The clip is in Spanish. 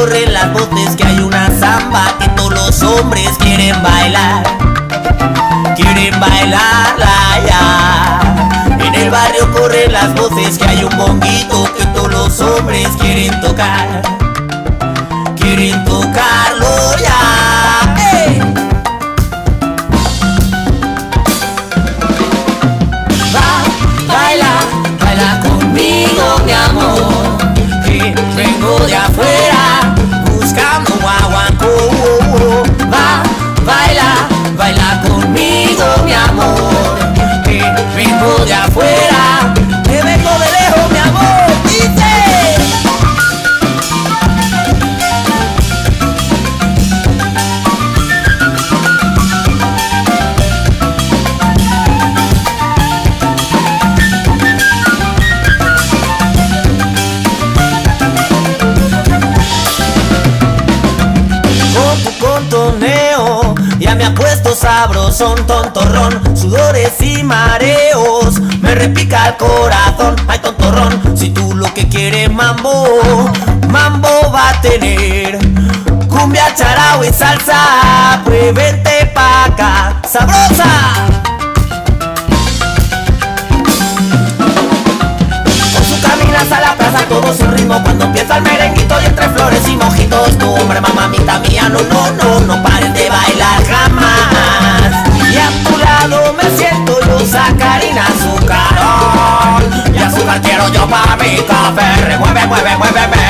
corren las voces que hay una samba que todos los hombres quieren bailar. Quieren bailarla ya. En el barrio corren las voces que hay un bonguito que todos los hombres quieren tocar. Quieren tocarlo ya. ¡Hey! Baila conmigo, mi amor, que vengo de afuera buscando guaguancó. Baila conmigo, mi amor, que vengo de afuera, que vengo de lejos, mi amor. Dice. Contoneo, ya me ha puesto sabrosón, tontorrón, sudores y mareos, me repica el corazón. Ay, tontorrón, si tú lo que quieres mambo, mambo va a tener. Cumbia, charao y salsa, pues vente pa' acá, sabrosa. Caminas a la plaza, todo su ritmo cuando empieza el merenguito y entre flores y mojitos. Tu hombre, mamita mía, no pares de bailar jamás. Y a tu lado me siento yo, sacarina, azucarón. Y azúcar quiero yo para mi café. Mueve, mueve, muéveme.